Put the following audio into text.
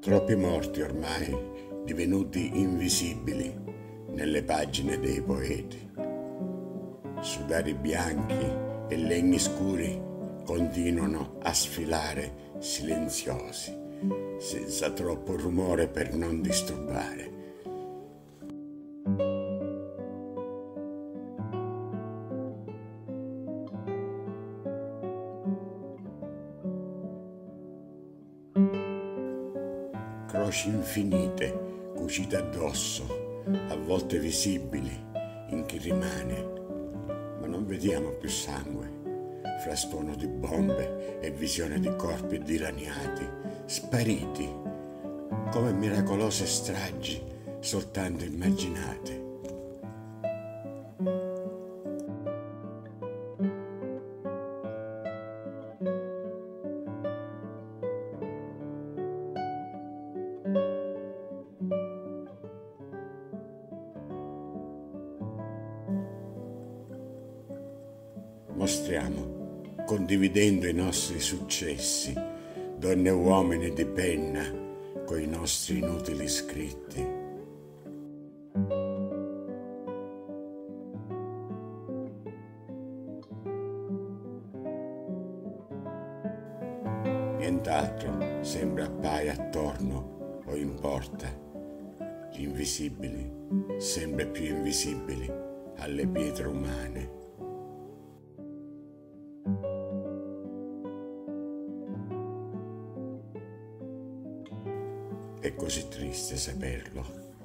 Troppi morti ormai, divenuti invisibili nelle pagine dei poeti. Sudari bianchi e legni scuri continuano a sfilare silenziosi, senza troppo rumore per non disturbare. Croci infinite cucite addosso, a volte visibili in chi rimane, ma non vediamo più sangue, fra suono di bombe e visione di corpi dilaniati, spariti come miracolose stragi soltanto immaginate. Mostriamo, condividendo i nostri successi, donne e uomini di penna, coi nostri inutili scritti. Nient'altro sembra appaia attorno o importa. Gli invisibili, sempre più invisibili alle pietre umane. È così triste saperlo.